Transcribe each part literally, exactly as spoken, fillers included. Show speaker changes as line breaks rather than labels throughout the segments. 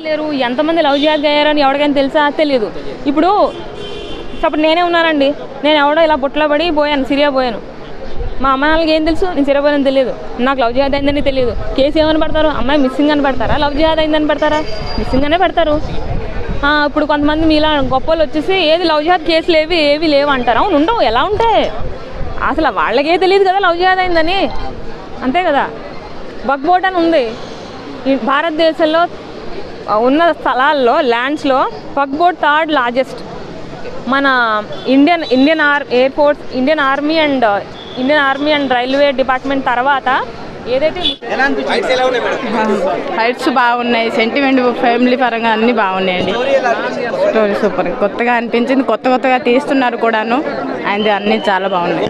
లేరు, ఎంతమంది లవ్ జిహాద్కి అయ్యారని ఎవరికైనా తెలుసా? తెలియదు. ఇప్పుడు అప్పుడు నేనే ఉన్నానండి, నేను ఎవడో ఇలా బుట్టలో పడి పోయాను, సిరియా పోయాను. మా అమ్మ నాన్నలకి ఏం తెలుసు నేను సిరియా పోయానని తెలియదు, నాకు లవ్ జిహాద్ అయిందని తెలియదు. కేసు ఏమని పెడతారు? అమ్మాయి మిస్సింగ్ అని పెడతారా, లవ్ జిహాద్ అయిందని పెడతారా? మిస్సింగ్ అనే పెడతారు. ఇప్పుడు కొంతమంది మీలా గొప్ప వాళ్ళు వచ్చేసి ఏది లవ్ జిహాద్ కేసులు ఏవి ఏవి లేవు అంటారు. అవును ఉండవు, ఎలా ఉంటాయి? అసలు వాళ్ళకే తెలియదు కదా లవ్ జిహాద్ అయిందని, అంతే కదా. వక్ఫ్ బోర్డ్ అని ఉంది భారతదేశంలో ఉన్న స్థలాల్లో, ల్యాండ్స్లో వక్ఫ్ బోర్డ్ థర్డ్ లార్జెస్ట్. మన Indian Indian or air force, Indian army and Indian army and railway department తర్వాత ఏదైతే
ఫైట్స్ బాగున్నాయి, సెంటిమెంట్ ఫ్యామిలీ పరంగా అన్నీ బాగున్నాయండి. స్టోరీ సూపర్, కొత్తగా అనిపించింది, కొత్త కొత్తగా తీస్తున్నారు కూడాను. ఆయనది అన్నీ చాలా బాగున్నాయి.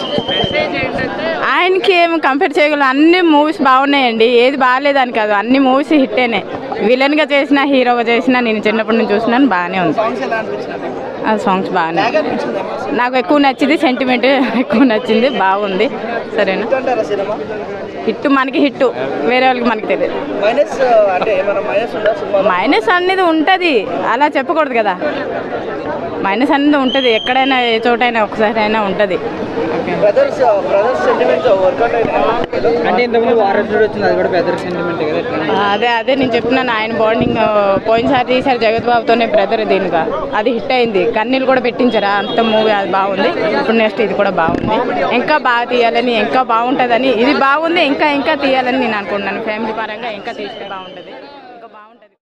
ఆయనకి ఏం కంపేర్ చేయగలం, అన్ని మూవీస్ బాగున్నాయండి, ఏది బాగాలేదని కాదు, అన్ని మూవీస్ హిట్టేనే. విలన్గా చేసిన, హీరోగా చేసిన నేను చిన్నప్పటి నుంచి చూసినాను, బాగానే ఉంది. ఆ సాంగ్స్ బాగానే, నాకు ఎక్కువ నచ్చింది సెంటిమెంట్ ఎక్కువ నచ్చింది, బాగుంది. సరేనా, హిట్ మనకి హిట్, వేరే వాళ్ళకి మనకి తెలియదు. మైనస్ అనేది ఉంటుంది, అలా చెప్పకూడదు కదా. మైనస్ అనేది ఉంటుంది, ఎక్కడైనా ఏ చోటైనా ఒకసారి అయినా ఉంటుంది. అదే అదే నేను చెప్తున్నాను, ఆయన బాండింగ్ పోయినసారి తీసారు జగత్ బాబుతోనే బ్రదర్, దీనిగా అది హిట్ అయింది, కన్నీళ్ళు కూడా పెట్టించారా అంత మూవీ, అది బాగుంది. ఇప్పుడు నెక్స్ట్ ఇది కూడా బాగుంది, ఇంకా బాగా తీయాలని, ఇంకా బాగుంటుందని, ఇది బాగుంది ఇంకా ఇంకా తీయాలని నేను అనుకుంటున్నాను. ఫ్యామిలీ పరంగా ఇంకా తీస్తే బాగుంటుంది.